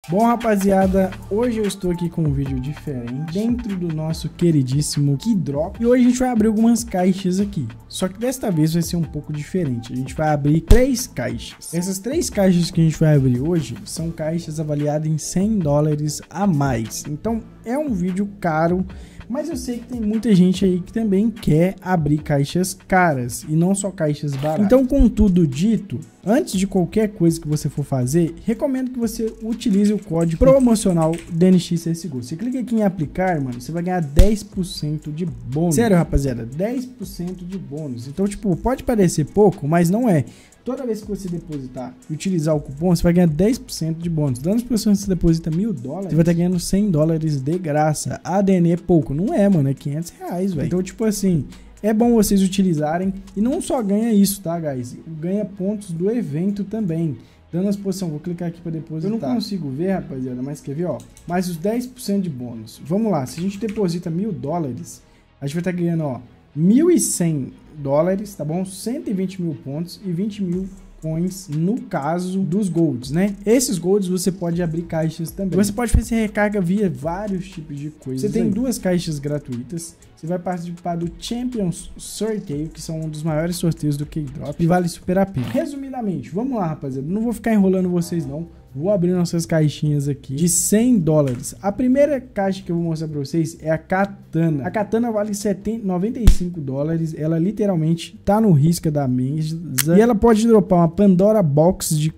Bom, rapaziada, hoje eu estou aqui com um vídeo diferente dentro do nosso queridíssimo Keydrop. E hoje a gente vai abrir algumas caixas aqui. Só que desta vez vai ser um pouco diferente. A gente vai abrir 3 caixas. Essas 3 caixas que a gente vai abrir hoje são caixas avaliadas em $100 a mais. Então é um vídeo caro, mas eu sei que tem muita gente aí que também quer abrir caixas caras e não só caixas baratas. Então, com tudo dito, antes de qualquer coisa que você for fazer, recomendo que você utilize o código promocional DNXCSGO. Você clica aqui em aplicar, mano, você vai ganhar 10% de bônus. Sério, rapaziada, 10% de bônus. Então, tipo, pode parecer pouco, mas não é. Toda vez que você depositar e utilizar o cupom, você vai ganhar 10% de bônus. Dando para você deposita $1000, você vai estar ganhando $100 de graça. A ADN é pouco. Não é, mano, é R$500, velho. Então, tipo assim, é bom vocês utilizarem. E não só ganha isso, tá, guys? Ganha pontos do evento também. Dando a exposição, vou clicar aqui para depositar. Eu não consigo ver, rapaziada, mas quer ver, ó. Mais os 10% de bônus. Vamos lá, se a gente deposita $1000, a gente vai estar ganhando, ó, $1.100, tá bom? 120 mil pontos e 20 mil coins no caso dos golds, né? Esses golds você pode abrir caixas também. Você pode fazer recarga via vários tipos de coisas. Você tem 2 caixas gratuitas. Você vai participar do Champions Sorteio, que são um dos maiores sorteios do Keydrop, e vale super a pena. Resumidamente, vamos lá, rapaziada. Não vou ficar enrolando vocês, não. Vou abrir nossas caixinhas aqui de $100. A primeira caixa que eu vou mostrar pra vocês é a Katana. A Katana vale $95. Ela literalmente tá no risca da mesa. E ela pode dropar uma Pandora Box de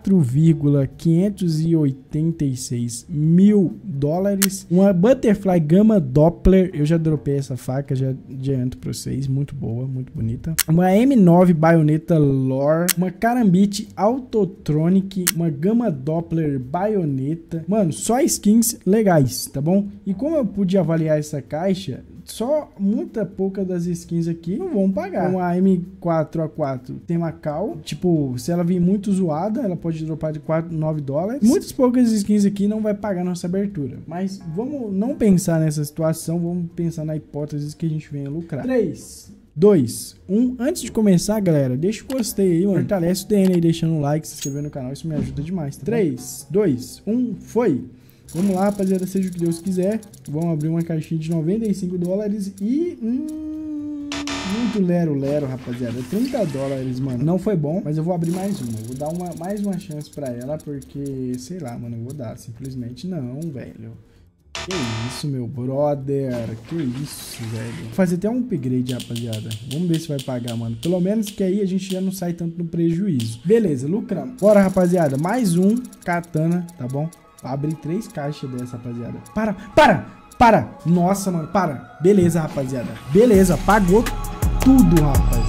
$4,586 mil. Uma Butterfly Gamma Doppler. Eu já dropei essa faca, já adianto pra vocês. Muito boa, muito bonita. Uma M9 Baioneta Lore. Uma Karambit Autotronic. Uma Gamma Doppler Baioneta. Mano, só skins legais, tá bom? E como eu pude avaliar essa caixa, só muita pouca das skins aqui não vão pagar. Então a M4A4 tem Macau. Tipo, se ela vir muito zoada, ela pode dropar de $9. Muitas poucas skins aqui não vai pagar nossa abertura. Mas vamos não pensar nessa situação, vamos pensar na hipótese que a gente venha lucrar. 3, 2, 1. Antes de começar, galera, deixa o gostei aí, mano. Fortalece o DN aí, deixando um like, se inscrever no canal, isso me ajuda demais, tá? 3, 2, 1, foi! Vamos lá, rapaziada, seja o que Deus quiser. Vamos abrir uma caixinha de $95 e... muito lero, rapaziada. $30, mano. Não foi bom, mas eu vou abrir mais uma. Eu vou dar mais uma chance pra ela, porque, sei lá, mano, eu vou dar. Simplesmente não, velho. Que isso, meu brother. Que isso, velho. Vou fazer até um upgrade, rapaziada. Vamos ver se vai pagar, mano. Pelo menos que aí a gente já não sai tanto no prejuízo. Beleza, lucramos. Bora, rapaziada. Mais um Katana, tá bom? Abri 3 caixas dessa, rapaziada. Para! Nossa, mano, para. Beleza, rapaziada. Beleza, pagou tudo, rapaziada.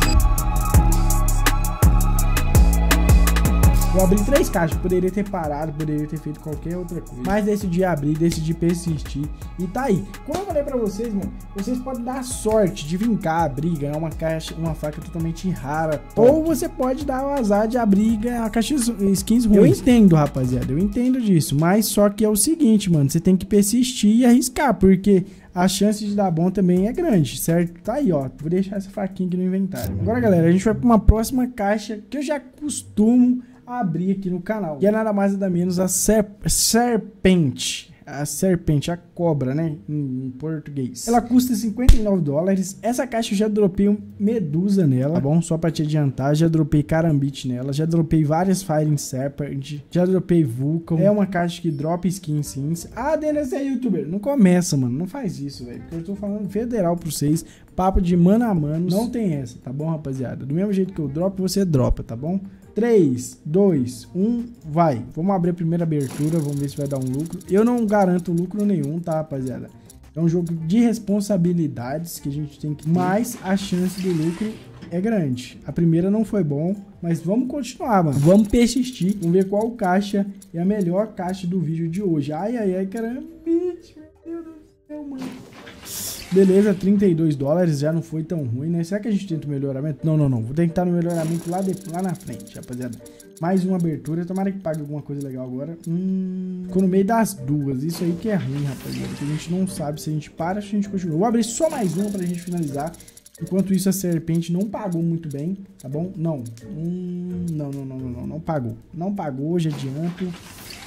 Eu abri 3 caixas, poderia ter parado, poderia ter feito qualquer outra coisa. Mas decidi abrir, decidi persistir. E tá aí. Como eu falei pra vocês, mano, vocês podem dar sorte de vincar, abrir, ganhar uma caixa, uma faca totalmente rara. Top. Ou você pode dar o azar de abrir e ganhar caixas skins ruins. Eu entendo, rapaziada, eu entendo disso. Mas só que é o seguinte, mano, você tem que persistir e arriscar, porque a chance de dar bom também é grande, certo? Tá aí, ó. Vou deixar essa faquinha aqui no inventário. Mano. Agora, galera, a gente vai pra uma próxima caixa que eu já costumo abrir aqui no canal. E é nada mais nada menos a serpente. A serpente, a cobra, né? Em português. Ela custa $59. Essa caixa eu já dropei um Medusa nela, tá bom? Só pra te adiantar. Já dropei Karambit nela. Já dropei várias Firing Serpent. Já dropei Vulcan. É uma caixa que dropa skin sim. Ah, Denis é youtuber. Não começa, mano. Não faz isso, velho. Porque eu tô falando federal pra vocês. Papo de mano a mano. Não tem essa, tá bom, rapaziada? Do mesmo jeito que eu dropo, você dropa, tá bom? 3, 2, 1, vai. Vamos abrir a primeira abertura, vamos ver se vai dar um lucro. Eu não garanto lucro nenhum, tá, rapaziada? É um jogo de responsabilidades que a gente tem que ter, mas a chance do lucro é grande. A primeira não foi bom, mas vamos continuar, mano. Vamos persistir, vamos ver qual caixa é a melhor caixa do vídeo de hoje. Ai, caramba, bicho, meu Deus do céu, mano. Beleza, $32, já não foi tão ruim, né? Será que a gente tenta o melhoramento? Não. Vou tentar no melhoramento lá na frente, rapaziada. Mais uma abertura, tomara que pague alguma coisa legal agora. Ficou no meio das duas, isso aí que é ruim, rapaziada. Que a gente não sabe se a gente para ou se a gente continua. Vou abrir só mais uma pra gente finalizar. Enquanto isso, a serpente não pagou muito bem, tá bom? Não pagou. Não pagou, já adianto.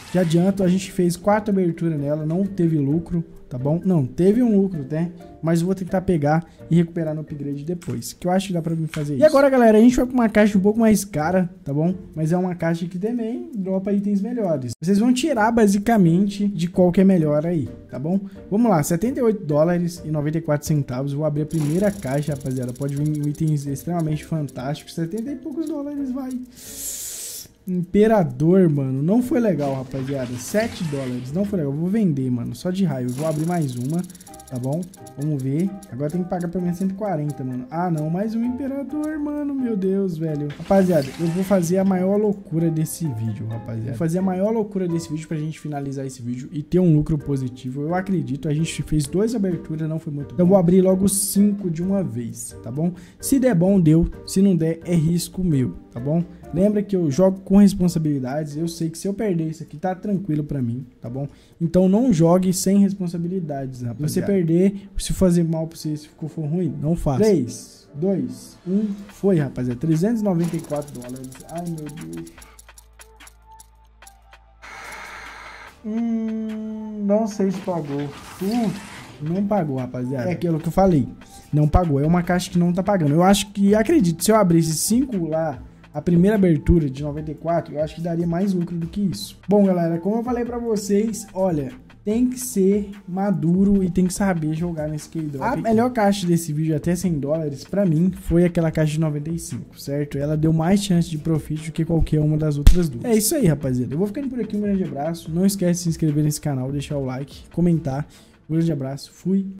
Já adianto, a gente fez 4 aberturas nela, não teve lucro, tá bom? Não, teve um lucro, né? Mas eu vou tentar pegar e recuperar no upgrade depois, que eu acho que dá pra mim fazer isso. E agora, galera, a gente vai pra uma caixa um pouco mais cara, tá bom? Mas é uma caixa que também dropa itens melhores. Vocês vão tirar, basicamente, de qual que é melhor aí, tá bom? Vamos lá, 78 dólares e 94 centavos. Vou abrir a primeira caixa, rapaziada. Pode vir itens extremamente fantásticos. 70 e poucos dólares, vai. Imperador, mano, não foi legal, rapaziada. 7 dólares, não foi legal. Vou vender, mano, só de raiva. Vou abrir mais uma, tá bom? Vamos ver. Agora tem que pagar pelo menos 140, mano. Ah, não, mais um imperador, mano. Meu Deus, velho. Rapaziada, eu vou fazer a maior loucura desse vídeo, rapaziada. Vou fazer a maior loucura desse vídeo pra gente finalizar esse vídeo e ter um lucro positivo. Eu acredito, a gente fez 2 aberturas, não foi muito bom. Eu vou abrir logo 5 de uma vez, tá bom? Se der bom, deu. Se não der, é risco meu, tá bom? Lembra que eu jogo com responsabilidades. Eu sei que se eu perder isso aqui, tá tranquilo pra mim, tá bom? Então não jogue sem responsabilidades, rapaziada. Se você perder, se fazer mal pra você, se for ruim, não faça. 3, 2, 1, foi, rapaziada. 394 dólares. Ai, meu Deus. Não sei se pagou. Não pagou, rapaziada. É aquilo que eu falei. Não pagou. É uma caixa que não tá pagando. Eu acho que, acredito, se eu abrisse 5 lá, a primeira abertura de 94, eu acho que daria mais lucro do que isso. Bom, galera, como eu falei pra vocês, olha, tem que ser maduro e tem que saber jogar nesse K-Drop. A melhor caixa desse vídeo, até 100 dólares, pra mim, foi aquela caixa de 95, certo? Ela deu mais chance de profit do que qualquer uma das outras duas. É isso aí, rapaziada. Eu vou ficando por aqui, um grande abraço. Não esquece de se inscrever nesse canal, deixar o like, comentar. Um grande abraço, fui!